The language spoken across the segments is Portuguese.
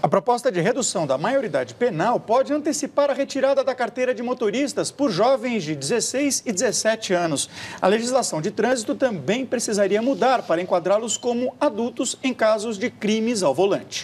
A proposta de redução da maioridade penal pode antecipar a retirada da carteira de motoristas por jovens de 16 e 17 anos. A legislação de trânsito também precisaria mudar para enquadrá-los como adultos em casos de crimes ao volante.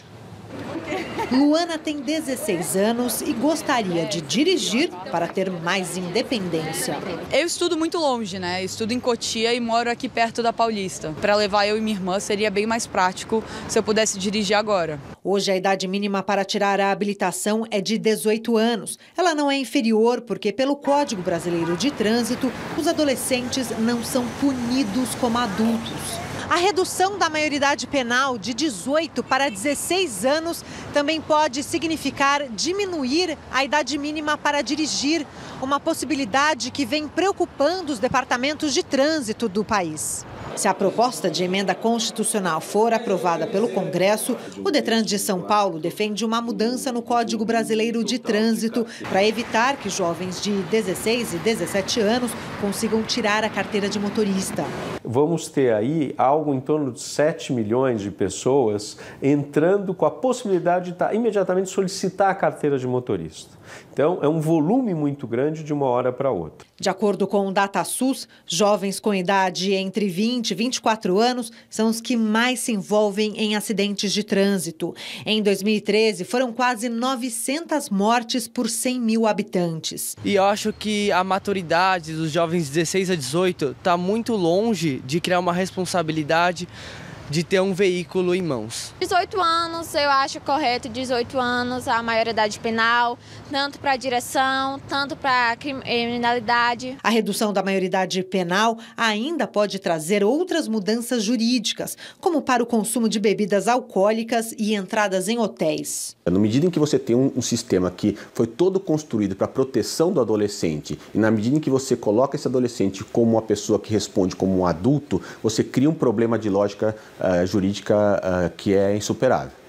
Luana tem 16 anos e gostaria de dirigir para ter mais independência. Eu estudo muito longe, né? Eu estudo em Cotia e moro aqui perto da Paulista. Para levar eu e minha irmã seria bem mais prático se eu pudesse dirigir agora. Hoje a idade mínima para tirar a habilitação é de 18 anos. Ela não é inferior porque, pelo Código Brasileiro de Trânsito, os adolescentes não são punidos como adultos. A redução da maioridade penal de 18 para 16 anos também pode significar diminuir a idade mínima para dirigir, uma possibilidade que vem preocupando os departamentos de trânsito do país. Se a proposta de emenda constitucional for aprovada pelo Congresso, o Detran de São Paulo defende uma mudança no Código Brasileiro de Trânsito para evitar que jovens de 16 e 17 anos consigam tirar a carteira de motorista. Vamos ter aí algo em torno de 7 milhões de pessoas entrando com a possibilidade de imediatamente solicitar a carteira de motorista. Então, é um volume muito grande de uma hora para outra. De acordo com o DataSUS, jovens com idade entre 20 e 24 anos são os que mais se envolvem em acidentes de trânsito. Em 2013, foram quase 900 mortes por 100 mil habitantes. E eu acho que a maturidade dos jovens de 16 a 18 está muito longe de criar uma responsabilidade de ter um veículo em mãos. 18 anos, eu acho correto, 18 anos, a maioridade penal, tanto para a direção, tanto para a criminalidade. A redução da maioridade penal ainda pode trazer outras mudanças jurídicas, como para o consumo de bebidas alcoólicas e entradas em hotéis. Na medida em que você tem um sistema que foi todo construído para a proteção do adolescente, e na medida em que você coloca esse adolescente como uma pessoa que responde como um adulto, você cria um problema de lógica jurídica que é insuperável.